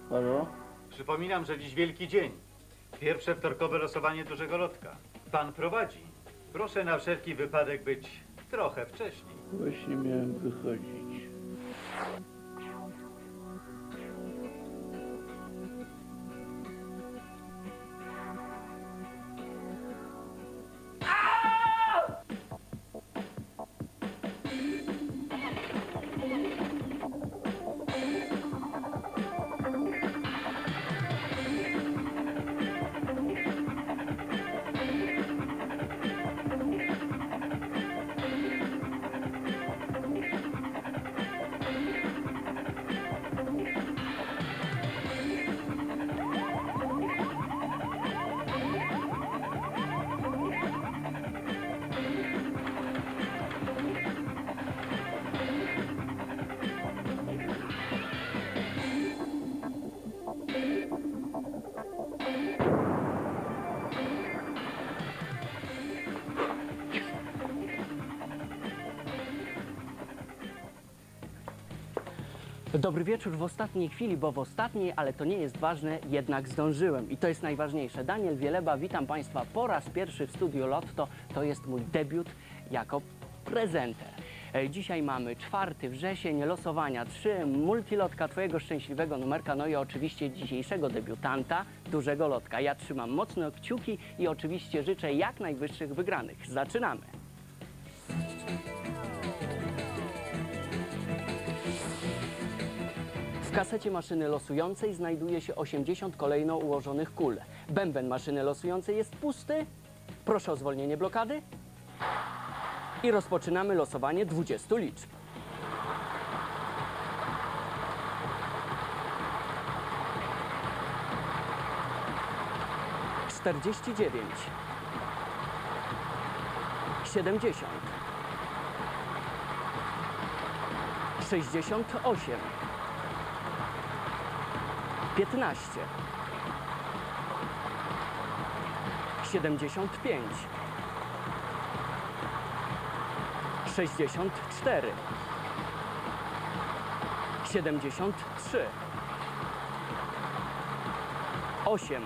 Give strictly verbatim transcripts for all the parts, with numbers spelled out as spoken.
Halo? Przypominam, że dziś wielki dzień. Pierwsze wtorkowe losowanie dużego lotka. Pan prowadzi. Proszę na wszelki wypadek być trochę wcześniej. Właśnie miałem wychodzić. Dobry wieczór w ostatniej chwili, bo w ostatniej, ale to nie jest ważne, jednak zdążyłem i to jest najważniejsze. Daniel Wieleba, witam Państwa po raz pierwszy w Studio Lotto. To jest mój debiut jako prezenter. Dzisiaj mamy czwarty wrzesień, losowania trzy, multilotka Twojego szczęśliwego numerka, no i oczywiście dzisiejszego debiutanta, dużego lotka. Ja trzymam mocno kciuki i oczywiście życzę jak najwyższych wygranych. Zaczynamy! W kasecie maszyny losującej znajduje się osiemdziesiąt kolejno ułożonych kul. Bęben maszyny losującej jest pusty. Proszę o zwolnienie blokady. I rozpoczynamy losowanie dwudziestu liczb. czterdzieści dziewięć. siedemdziesiąt. sześćdziesiąt osiem. piętnaście. siedemdziesiąt pięć. sześćdziesiąt cztery. siedemdziesiąt trzy. osiem.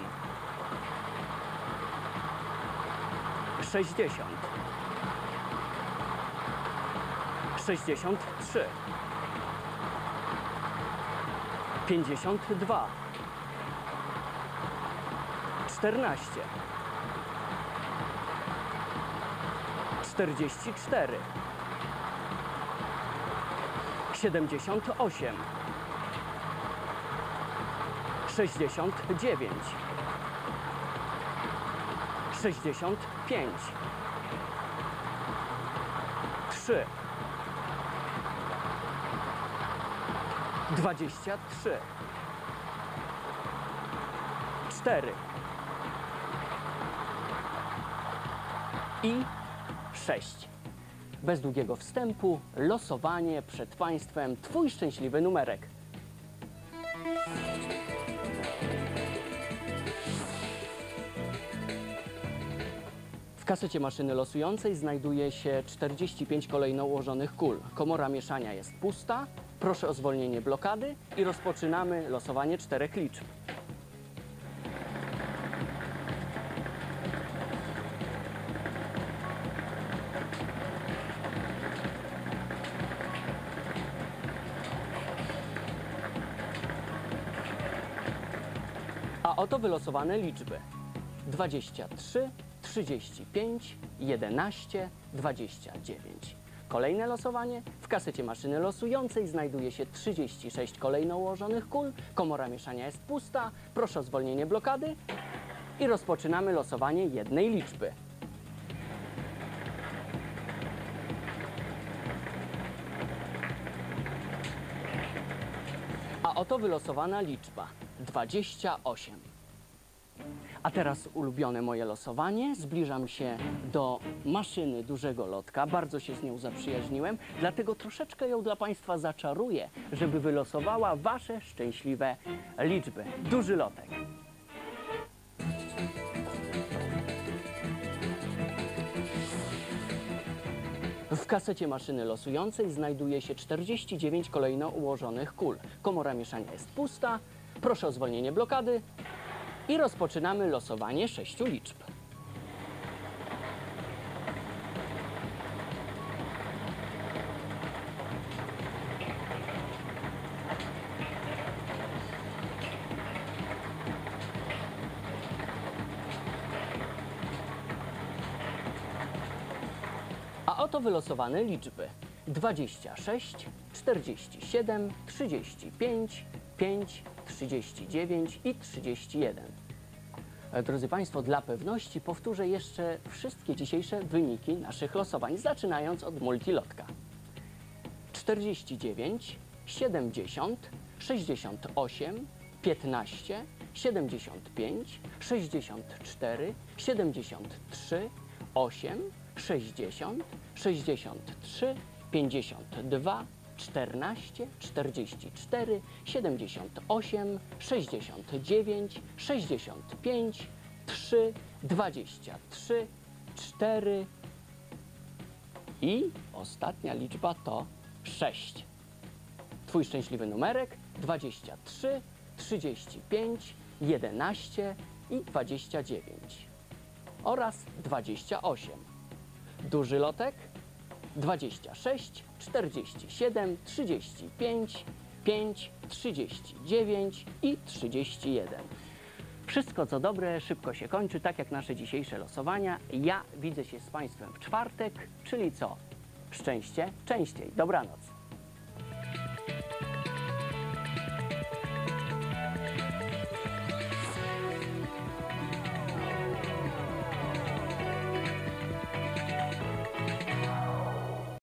sześćdziesiąt. sześćdziesiąt trzy. pięćdziesiąt dwa. czternaście. czterdzieści cztery. siedemdziesiąt osiem. sześćdziesiąt dziewięć. sześćdziesiąt pięć. trzy. dwadzieścia trzy. cztery. I sześć. Bez długiego wstępu, losowanie przed Państwem. Twój szczęśliwy numerek. W kasecie maszyny losującej znajduje się czterdzieści pięć kolejno ułożonych kul. Komora mieszania jest pusta. Proszę o zwolnienie blokady i rozpoczynamy losowanie czterech liczb. A oto wylosowane liczby: dwadzieścia trzy, trzydzieści pięć, jedenaście, dwadzieścia dziewięć. Kolejne losowanie. W kasecie maszyny losującej znajduje się trzydzieści sześć kolejno ułożonych kul. Komora mieszania jest pusta. Proszę o zwolnienie blokady i rozpoczynamy losowanie jednej liczby. A oto wylosowana liczba: dwadzieścia osiem. A teraz ulubione moje losowanie. Zbliżam się do maszyny dużego lotka. Bardzo się z nią zaprzyjaźniłem, dlatego troszeczkę ją dla Państwa zaczaruję, żeby wylosowała Wasze szczęśliwe liczby. Duży lotek. W kasecie maszyny losującej znajduje się czterdzieści dziewięć kolejno ułożonych kul. Komora mieszania jest pusta. Proszę o zwolnienie blokady i rozpoczynamy losowanie sześciu liczb. A oto wylosowane liczby: dwadzieścia sześć, czterdzieści siedem, trzydzieści pięć, pięć, trzydzieści dziewięć i trzydzieści jeden. Drodzy Państwo, dla pewności powtórzę jeszcze wszystkie dzisiejsze wyniki naszych losowań, zaczynając od multilotka. czterdzieści dziewięć, siedemdziesiąt, sześćdziesiąt osiem, piętnaście, siedemdziesiąt pięć, sześćdziesiąt cztery, siedemdziesiąt trzy, osiem, sześćdziesiąt, sześćdziesiąt trzy, pięćdziesiąt dwa, czternaście, czterdzieści cztery, siedemdziesiąt osiem, sześćdziesiąt dziewięć, sześćdziesiąt pięć, trzy, dwadzieścia trzy, cztery i ostatnia liczba to sześć. Twój szczęśliwy numerek dwadzieścia trzy, trzydzieści pięć, jedenaście i dwadzieścia dziewięć oraz dwadzieścia osiem. Duży lotek dwadzieścia sześć, czterdzieści siedem, trzydzieści pięć, pięć, trzydzieści dziewięć i trzydzieści jeden. Wszystko co dobre szybko się kończy, tak jak nasze dzisiejsze losowania. Ja widzę się z Państwem w czwartek, czyli co? Szczęście częściej. Dobranoc.